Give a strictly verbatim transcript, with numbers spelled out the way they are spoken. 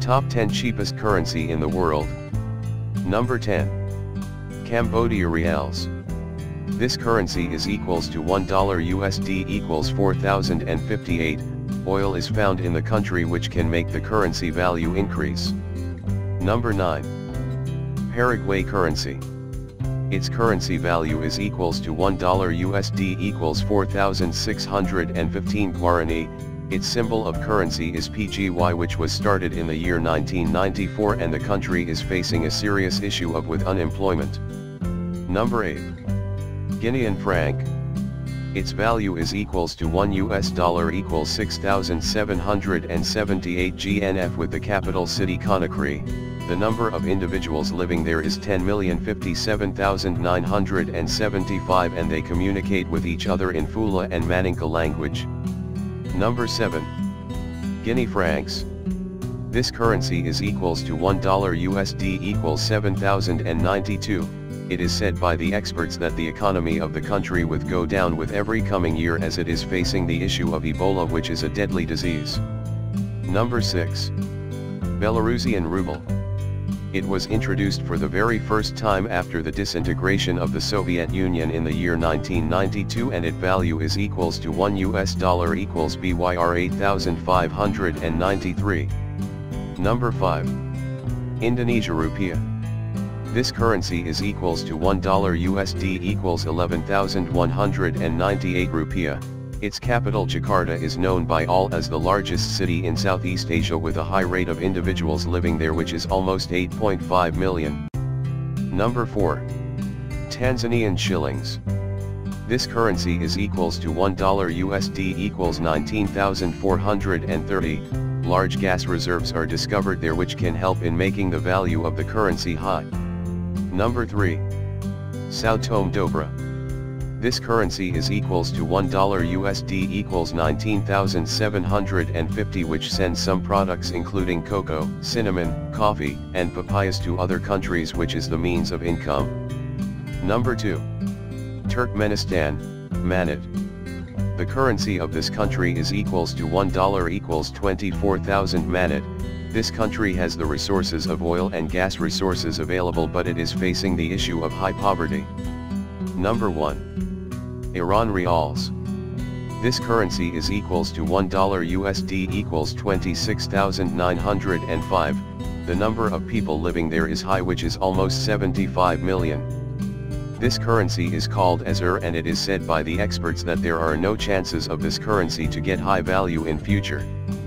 Top ten cheapest currency in the world. Number ten. Cambodia Reals. This currency is equals to one dollar U S D equals four thousand fifty-eight. Oil is found in the country, which can make the currency value increase. Number nine. Paraguay currency. Its currency value is equals to one dollar U S D equals four thousand six hundred fifteen guarani. Its symbol of currency is P G Y, which was started in the year nineteen ninety-four, and the country is facing a serious issue of with unemployment. Number eight. Guinean franc. Its value is equals to one U S dollar equals six thousand seven hundred seventy-eight G N F, with the capital city Conakry. The number of individuals living there is ten million fifty-seven thousand nine hundred seventy-five, and they communicate with each other in Fula and Maninka language. Number seven. Guinea francs. This currency is equals to one dollar U S D equals seven thousand ninety-two. It is said by the experts that the economy of the country would go down with every coming year, as it is facing the issue of Ebola, which is a deadly disease. Number six. Belarusian ruble. It was introduced for the very first time after the disintegration of the Soviet Union in the year nineteen ninety-two, and its value is equals to one U S dollar equals B Y R eight thousand five hundred ninety-three. Number five. Indonesia rupiah. This currency is equals to one dollar U S D equals eleven thousand one hundred ninety-eight rupiah. Its capital Jakarta is known by all as the largest city in Southeast Asia, with a high rate of individuals living there, which is almost eight point five million. Number four. Tanzanian shillings. This currency is equals to one dollar U S D equals nineteen thousand four hundred thirty. Large gas reserves are discovered there, which can help in making the value of the currency high. Number three. Sao Tome Dobra. This currency is equals to one dollar U S D equals nineteen thousand seven hundred fifty, which sends some products including cocoa, cinnamon, coffee, and papayas to other countries, which is the means of income. Number two. Turkmenistan, manat. The currency of this country is equals to one dollar equals twenty-four thousand manat. This country has the resources of oil and gas resources available, but it is facing the issue of high poverty. Number one. Iran Rials. This currency is equals to one dollar U S D equals twenty-six thousand nine hundred five. The number of people living there is high, which is almost seventy-five million. This currency is called Azur, and it is said by the experts that there are no chances of this currency to get high value in future.